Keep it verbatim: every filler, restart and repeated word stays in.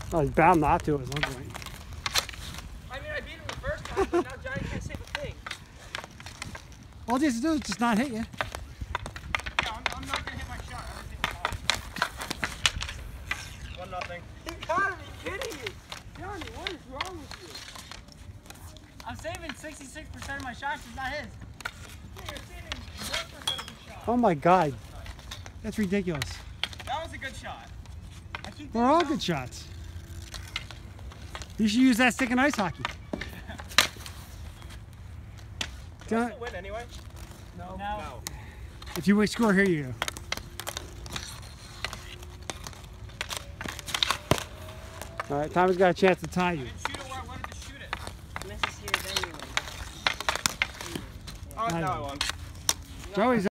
I was bound not to at one point. I mean, I beat him the first time, but now Johnny can't save a thing. All he has to do is just not hit you. Yeah, I'm, I'm not going to hit my shot every single time. One nothing. You gotta be kidding me. Johnny, what is wrong with you? I'm saving sixty-six percent of my shots, it's not his. Yeah, you're saving one percent of your shots. Oh my God. That's ridiculous. That was a good shot. I keep They're all good shots. You should use that stick in ice hockey. Do I still win anyway? No. No. no. If you score here, you do. All right, Tommy's got a chance to tie you. I didn't shoot it where I wanted to shoot it. Misses here anyway. Oh, now I won. Joey's